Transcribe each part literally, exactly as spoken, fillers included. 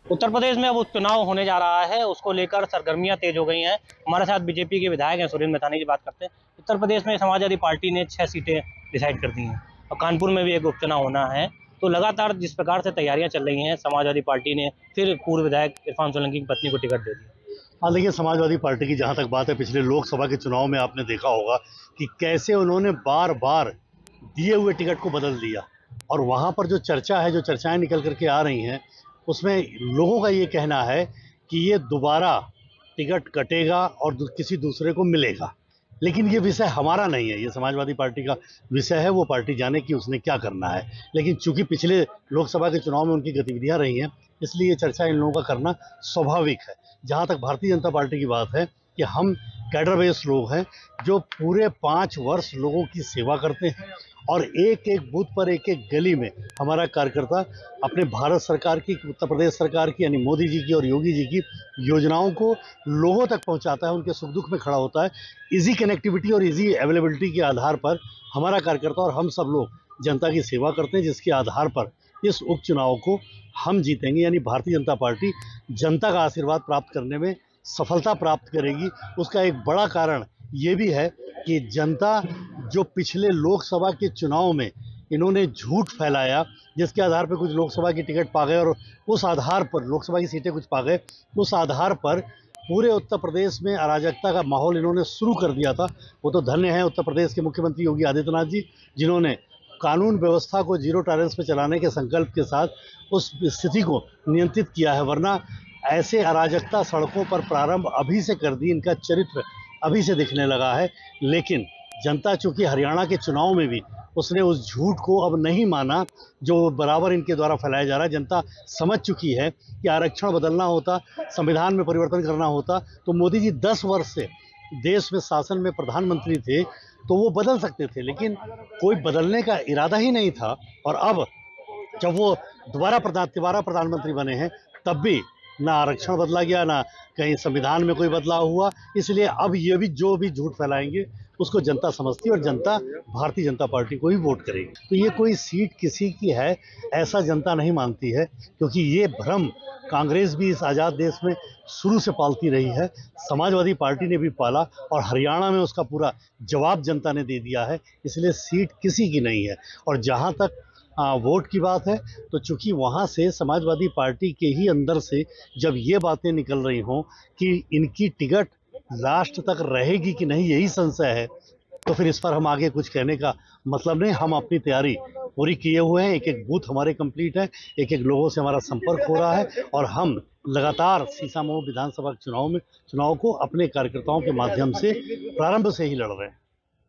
उत्तर प्रदेश में अब उपचुनाव होने जा रहा है, उसको लेकर सरगर्मियां तेज हो गई हैं। हमारे साथ बीजेपी के विधायक हैं, सुरेंद्र मैथानी की बात करते हैं। उत्तर प्रदेश में समाजवादी पार्टी ने छह सीटें डिसाइड कर दी हैं और कानपुर में भी एक उपचुनाव होना है। तो लगातार जिस प्रकार से तैयारियां चल रही हैं, समाजवादी पार्टी ने फिर पूर्व विधायक इरफान सोलंकी की पत्नी को टिकट दे दिया। हाँ, देखिए, समाजवादी पार्टी की जहाँ तक बात है, पिछले लोकसभा के चुनाव में आपने देखा होगा कि कैसे उन्होंने बार बार दिए हुए टिकट को बदल दिया। और वहाँ पर जो चर्चा है, जो चर्चाएं निकल करके आ रही हैं, उसमें लोगों का ये कहना है कि ये दोबारा टिकट कटेगा और दू, किसी दूसरे को मिलेगा। लेकिन ये विषय हमारा नहीं है, ये समाजवादी पार्टी का विषय है। वो पार्टी जाने कि उसने क्या करना है। लेकिन चूंकि पिछले लोकसभा के चुनाव में उनकी गतिविधियां रही हैं, इसलिए ये चर्चा इन लोगों का करना स्वाभाविक है। जहाँ तक भारतीय जनता पार्टी की बात है कि हम कैडर बेस लोग हैं, जो पूरे पाँच वर्ष लोगों की सेवा करते हैं और एक एक बूथ पर, एक एक गली में हमारा कार्यकर्ता अपने भारत सरकार की, उत्तर प्रदेश सरकार की, यानी मोदी जी की और योगी जी की योजनाओं को लोगों तक पहुंचाता है, उनके सुख दुख में खड़ा होता है। इजी कनेक्टिविटी और इजी अवेलेबिलिटी के आधार पर हमारा कार्यकर्ता और हम सब लोग जनता की सेवा करते हैं, जिसके आधार पर इस उपचुनाव को हम जीतेंगे। यानी भारतीय जनता पार्टी जनता का आशीर्वाद प्राप्त करने में सफलता प्राप्त करेगी। उसका एक बड़ा कारण ये भी है कि जनता, जो पिछले लोकसभा के चुनाव में इन्होंने झूठ फैलाया, जिसके आधार पर कुछ लोकसभा की टिकट पा गए और उस आधार पर लोकसभा की सीटें कुछ पा गए, उस आधार पर पूरे उत्तर प्रदेश में अराजकता का माहौल इन्होंने शुरू कर दिया था। वो तो धन्य है उत्तर प्रदेश के मुख्यमंत्री योगी आदित्यनाथ जी, जिन्होंने कानून व्यवस्था को जीरो टॉलरेंस पे चलाने के संकल्प के साथ उस स्थिति को नियंत्रित किया है। वरना ऐसे अराजकता सड़कों पर प्रारंभ अभी से कर दी, इनका चरित्र अभी से दिखने लगा है। लेकिन जनता, चूंकि हरियाणा के चुनाव में भी उसने उस झूठ को अब नहीं माना जो बराबर इनके द्वारा फैलाया जा रहा है। जनता समझ चुकी है कि आरक्षण बदलना होता, संविधान में परिवर्तन करना होता, तो मोदी जी दस वर्ष से देश में शासन में प्रधानमंत्री थे, तो वो बदल सकते थे। लेकिन कोई बदलने का इरादा ही नहीं था। और अब जब वो दोबारा प्रधान दोबारा प्रधानमंत्री बने हैं, तब भी ना आरक्षण बदला गया, ना कहीं संविधान में कोई बदलाव हुआ। इसलिए अब ये भी जो भी झूठ फैलाएंगे उसको जनता समझती है और जनता भारतीय जनता पार्टी को ही वोट करेगी। तो ये कोई सीट किसी की है ऐसा जनता नहीं मानती है, क्योंकि ये भ्रम कांग्रेस भी इस आज़ाद देश में शुरू से पालती रही है, समाजवादी पार्टी ने भी पाला और हरियाणा में उसका पूरा जवाब जनता ने दे दिया है। इसलिए सीट किसी की नहीं है। और जहाँ तक आ, वोट की बात है, तो चूंकि वहाँ से समाजवादी पार्टी के ही अंदर से जब ये बातें निकल रही हों कि इनकी टिकट लास्ट तक रहेगी कि नहीं, यही संशय है, तो फिर इस पर हम आगे कुछ कहने का मतलब नहीं। हम अपनी तैयारी पूरी किए हुए हैं, एक एक बूथ हमारे कंप्लीट है, एक एक लोगों से हमारा संपर्क हो रहा है और हम लगातार सीसामऊ विधानसभा चुनाव में चुनाव को अपने कार्यकर्ताओं के माध्यम से प्रारंभ से ही लड़ रहे हैं।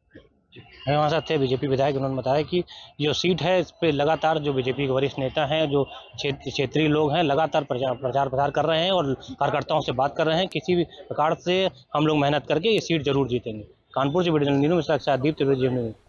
हमारे साथ थे बीजेपी विधायक, उन्होंने बताया कि जो सीट है इस पे लगातार जो बीजेपी के वरिष्ठ नेता हैं, जो क्षेत्रीय लोग हैं, लगातार प्रचार प्रचार प्रसार कर रहे हैं और कार्यकर्ताओं से बात कर रहे हैं। किसी भी प्रकार से हम लोग मेहनत करके ये सीट जरूर जीतेंगे। कानपुर से वीडियो जर्नलिस्ट दीप त्रिवेदी।